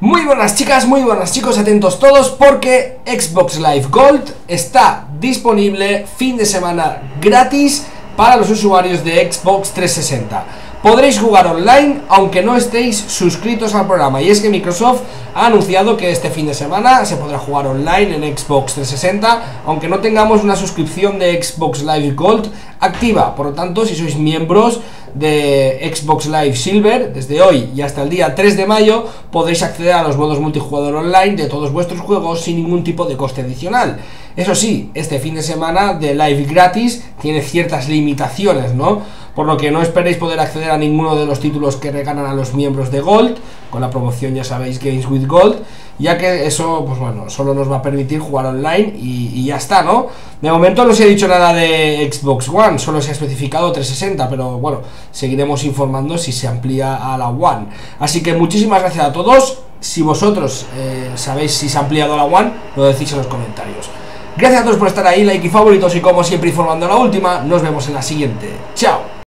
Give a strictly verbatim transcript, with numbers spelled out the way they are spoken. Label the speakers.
Speaker 1: Muy buenas chicas, muy buenas chicos, atentos todos porque Xbox Live Gold está disponible fin de semana gratis para los usuarios de Xbox trescientos sesenta. Podréis jugar online aunque no estéis suscritos al programa, y es que Microsoft ha anunciado que este fin de semana se podrá jugar online en Xbox trescientos sesenta aunque no tengamos una suscripción de Xbox Live Gold activa. Por lo tanto, si sois miembros de Xbox Live Silver, desde hoy y hasta el día tres de mayo podréis acceder a los modos multijugador online de todos vuestros juegos sin ningún tipo de coste adicional. Eso sí, este fin de semana de Live gratis tiene ciertas limitaciones, ¿no? Por lo que no esperéis poder acceder a ninguno de los títulos que regalan a los miembros de Gold, con la promoción, ya sabéis, Games with Gold, ya que eso, pues bueno, solo nos va a permitir jugar online y, y ya está, ¿no? De momento no se ha dicho nada de Xbox One, solo se ha especificado trescientos sesenta, pero bueno, seguiremos informando si se amplía a la One. Así que muchísimas gracias a todos. Si vosotros eh, sabéis si se ha ampliado a la One, lo decís en los comentarios. Gracias a todos por estar ahí, like y favoritos, y como siempre informando a la última. Nos vemos en la siguiente. Chao.